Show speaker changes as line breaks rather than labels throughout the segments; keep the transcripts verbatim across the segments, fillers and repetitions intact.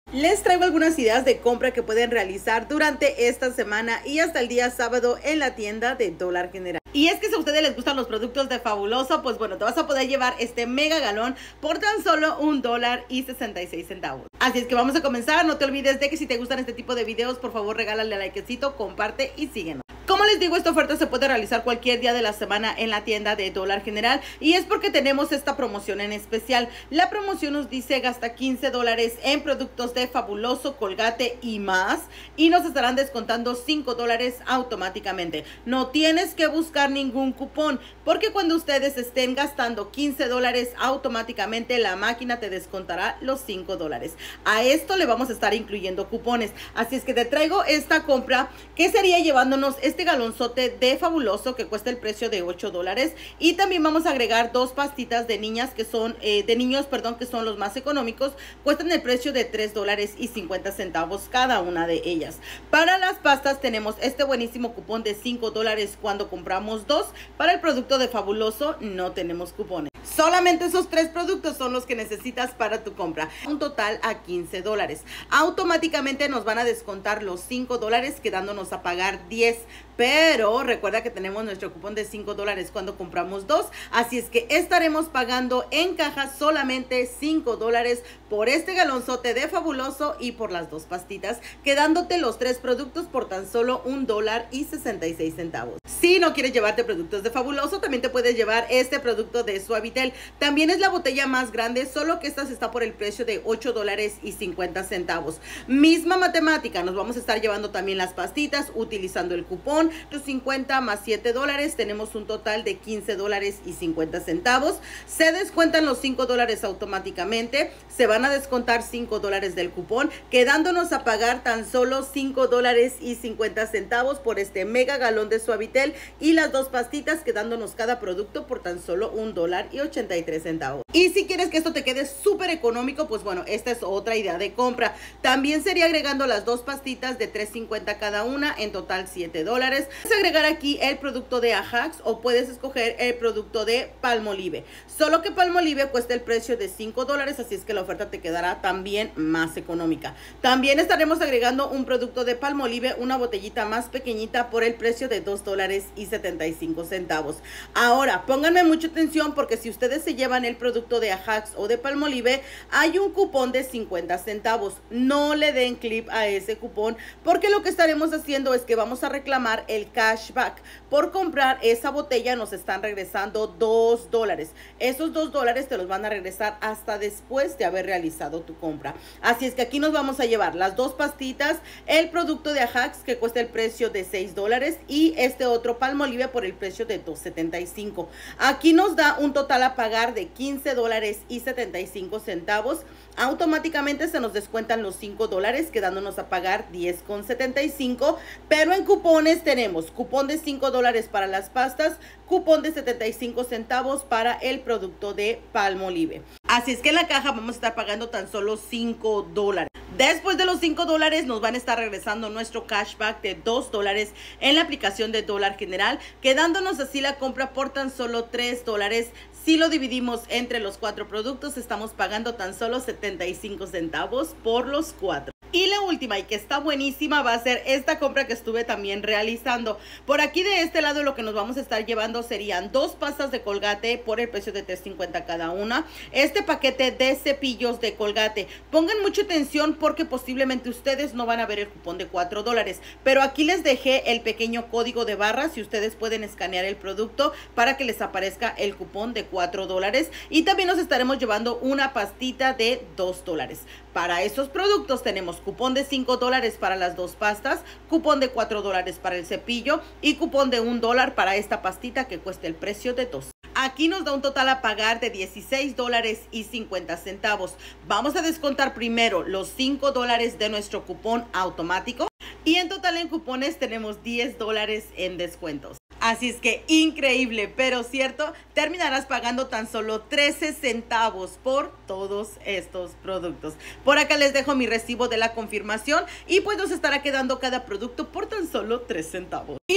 Les traigo algunas ideas de compra que pueden realizar durante esta semana y hasta el día sábado en la tienda de Dólar General. Y es que si a ustedes les gustan los productos de Fabuloso, pues bueno, te vas a poder llevar este mega galón por tan solo un dólar y sesenta y seis centavos. Así es que vamos a comenzar. No te olvides de que si te gustan este tipo de videos, por favor regálale likecito, comparte y síguenos. Como les digo, esta oferta se puede realizar cualquier día de la semana en la tienda de Dólar General y es porque tenemos esta promoción en especial. La promoción nos dice gasta quince dólares en productos de Fabuloso, Colgate y más y nos estarán descontando cinco dólares automáticamente. No tienes que buscar ningún cupón porque cuando ustedes estén gastando quince dólares automáticamente la máquina te descontará los cinco dólares. A esto le vamos a estar incluyendo cupones. Así es que te traigo esta compra que sería llevándonos este galonzote de Fabuloso que cuesta el precio de ocho dólares y también vamos a agregar dos pastitas de niñas que son eh, de niños, perdón, que son los más económicos, cuestan el precio de tres dólares y cincuenta centavos cada una de ellas. Para las pastas tenemos este buenísimo cupón de cinco dólares cuando compramos dos. Para el producto de Fabuloso no tenemos cupones. Solamente esos tres productos son los que necesitas para tu compra. Un total a quince dólares. Automáticamente nos van a descontar los cinco dólares quedándonos a pagar diez. Pero recuerda que tenemos nuestro cupón de cinco dólares cuando compramos dos. Así es que estaremos pagando en caja solamente cinco dólares por este galonzote de Fabuloso y por las dos pastitas, quedándote los tres productos por tan solo un dólar y sesenta y seis centavos. Si no quieres llevarte productos de Fabuloso, también te puedes llevar este producto de Suavitel. También es la botella más grande, solo que esta está por el precio de ocho dólares y cincuenta centavos. Misma matemática, nos vamos a estar llevando también las pastitas utilizando el cupón. Los cincuenta más siete dólares, tenemos un total de quince dólares y cincuenta centavos. Se descuentan los cinco dólares automáticamente, se van a descontar cinco dólares del cupón, quedándonos a pagar tan solo cinco dólares y cincuenta centavos por este mega galón de Suavitel y las dos pastitas, quedándonos cada producto por tan solo un dólar y ochenta y tres centavos. Y si quieres que esto te quede súper económico, pues bueno, esta es otra idea de compra. También sería agregando las dos pastitas de tres cincuenta cada una, en total siete dólares. Puedes agregar aquí el producto de Ajax o puedes escoger el producto de Palmolive. Solo que Palmolive cuesta el precio de cinco dólares, así es que la oferta te quedará también más económica. También estaremos agregando un producto de Palmolive, una botellita más pequeñita por el precio de dos dólares y setenta y cinco centavos. Ahora, pónganme mucha atención porque si ustedes se llevan el producto de Ajax o de Palmolive, hay un cupón de cincuenta centavos. No le den clip a ese cupón porque lo que estaremos haciendo es que vamos a reclamar el cashback. Por comprar esa botella nos están regresando dos dólares. Esos dos dólares te los van a regresar hasta después de haber realizado tu compra. Así es que aquí nos vamos a llevar las dos pastitas, el producto de Ajax que cuesta el precio de seis dólares y este otro Palmolive por el precio de dos setenta y cinco. Aquí nos da un total a pagar de quince dólares y setenta y cinco centavos. Automáticamente se nos descuentan los cinco dólares quedándonos a pagar diez con setenta y cinco, pero en cupones tenemos cupón de cinco dólares para las pastas, cupón de setenta y cinco centavos para el producto de Palmolive. Así es que en la caja vamos a estar pagando tan solo cinco dólares. Después de los cinco dólares nos van a estar regresando nuestro cashback de dos dólares en la aplicación de Dólar General, quedándonos así la compra por tan solo tres dólares. Si lo dividimos entre los cuatro productos, estamos pagando tan solo setenta y cinco centavos por los cuatro. Y la última y que está buenísima va a ser esta compra que estuve también realizando. Por aquí de este lado lo que nos vamos a estar llevando serían dos pastas de Colgate por el precio de tres cincuenta cada una. Este paquete de cepillos de Colgate. Pongan mucha atención porque posiblemente ustedes no van a ver el cupón de cuatro dólares. Pero aquí les dejé el pequeño código de barras y ustedes pueden escanear el producto para que les aparezca el cupón de cuatro dólares. Y también nos estaremos llevando una pastita de dos dólares. Para esos productos tenemos cupón de cinco dólares para las dos pastas, cupón de cuatro dólares para el cepillo y cupón de un dólar para esta pastita que cuesta el precio de dos. Aquí nos da un total a pagar de dieciséis dólares y cincuenta centavos. Vamos a descontar primero los cinco dólares de nuestro cupón automático y en total en cupones tenemos diez dólares en descuentos. Así es que increíble, pero cierto, terminarás pagando tan solo trece centavos por todos estos productos. Por acá les dejo mi recibo de la confirmación y pues nos estará quedando cada producto por tan solo tres centavos. Y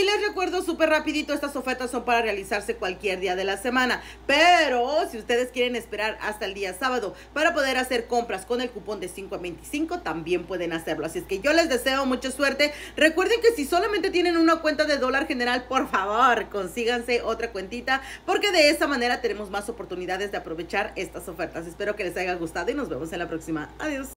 Y les recuerdo súper rapidito, estas ofertas son para realizarse cualquier día de la semana, pero si ustedes quieren esperar hasta el día sábado para poder hacer compras con el cupón de cinco a veinticinco, también pueden hacerlo. Así es que yo les deseo mucha suerte. Recuerden que si solamente tienen una cuenta de Dólar General, por favor, consíganse otra cuentita, porque de esa manera tenemos más oportunidades de aprovechar estas ofertas. Espero que les haya gustado y nos vemos en la próxima. Adiós.